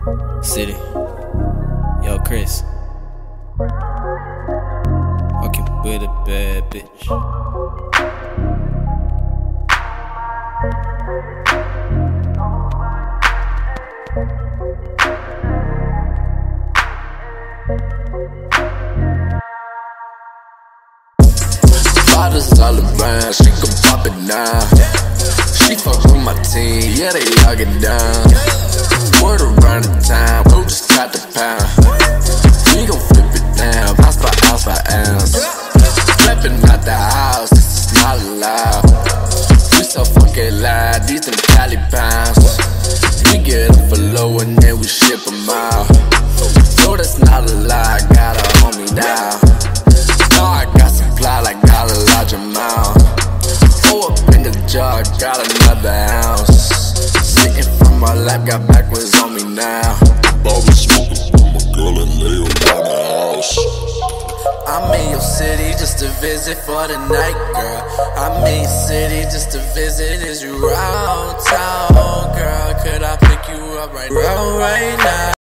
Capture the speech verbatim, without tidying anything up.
City. Yo, Chris. Fucking with a bad bitch. Bottles all around, she can pop it now. She fuck with my team, yeah, they lock it down. Word around the town, bro just got the pound. We gon' flip it down, ounce by ounce by ounce. Flipping out the house, this is not allowed. We so fucking loud, these them Cali pounds. We get them for low and then we ship them out. No, that's not a lie, got her on me now. No, I got supply like got a large amount. Oh, up in the jar, got another ounce. Sitting from my lap, got backwards on me now. Bottle smoking from my girl and lay around the house. I'm in your city just to visit for the night, girl. I'm in your city just to visit. Is you around town, girl? Could I pick you up right, right now?